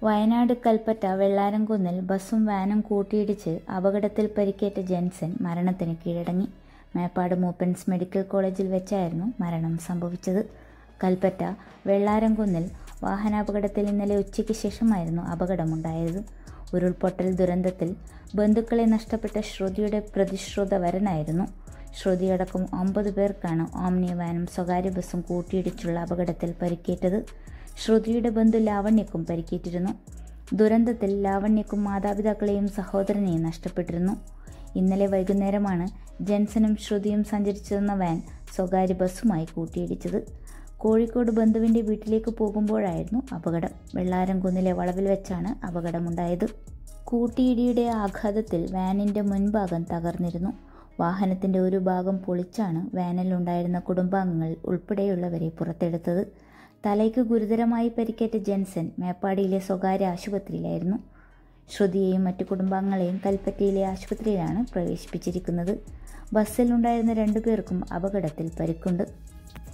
വയനാട് കൽപ്പറ്റ വെള്ളാരംകുന്നിൽ ബസും വാനും കൂട്ടിയിടിച്ച് അപകടത്തിൽ പരിക്കേറ്റ ജെൻസൺ മരണത്തിന് കീഴടങ്ങി. മേപ്പാട് മൂപ്പൻസ് മെഡിക്കൽ കോളേജിൽ വെച്ചായിരുന്നു മരണം സംഭവിച്ചത്. കൽപ്പറ്റ വെള്ളാരംകുന്നിൽ വാഹനാപകടത്തിൽ ഇന്നലെ ഉച്ചയ്ക്ക് ശേഷമായിരുന്നു അപകടമുണ്ടായത്. ഉരുൾപൊട്ടൽ ദുരന്തത്തിൽ ബന്ധുക്കളെ നഷ്ടപ്പെട്ട ശ്രുതിയുടെ പ്രതിശ്രുത വരനായിരുന്നു. ശ്രുതിയടക്കം 9 പേർക്കാണ് ഓമ്നി വാനും സ്വകാര്യ ബസും കൂട്ടിയിടിച്ചുള്ള അപകടത്തിൽ പരിക്കേറ്റത്. ശ്രുതിയുടെ ബന്ധു ലാവണ്യക്കും പരിക്കേറ്റിരുന്നു. ദുരന്തത്തിൽ ലാവണ്യക്കും മാതാപിതാക്കളെയും സഹോദരനെയും നഷ്ടപ്പെട്ടിരുന്നു. ഇന്നലെ വൈകുന്നേരമാണ് ജെൻസനും ശ്രുതിയും സഞ്ചരിച്ചിരുന്ന വാൻ സ്വകാര്യ ബസ്സുമായി കൂട്ടിയിടിച്ചത്. കോഴിക്കോട് ബന്ധുവിൻ്റെ വീട്ടിലേക്ക് പോകുമ്പോഴായിരുന്നു അപകടം. വെള്ളാരംകുന്നിലെ വളവിൽ വെച്ചാണ് അപകടമുണ്ടായത്. കൂട്ടിയിടിയുടെ ആഘാതത്തിൽ വാനിൻ്റെ മുൻഭാഗം തകർന്നിരുന്നു. വാഹനത്തിൻ്റെ ഒരു ഭാഗം പൊളിച്ചാണ് വാനിലുണ്ടായിരുന്ന കുടുംബാംഗങ്ങൾ ഉൾപ്പെടെയുള്ളവരെ പുറത്തെടുത്തത്. തലയ്ക്ക് ഗുരുതരമായി പരിക്കേറ്റ ജെൻസൺ മേപ്പാടിയിലെ സ്വകാര്യ ആശുപത്രിയിലായിരുന്നു. ശ്രുതിയെയും മറ്റു കുടുംബാംഗങ്ങളെയും കൽപ്പറ്റയിലെ ആശുപത്രിയിലാണ് പ്രവേശിപ്പിച്ചിരിക്കുന്നത്. ബസ്സിലുണ്ടായിരുന്ന 2 പേർക്കും അപകടത്തിൽ പരിക്കുണ്ട്.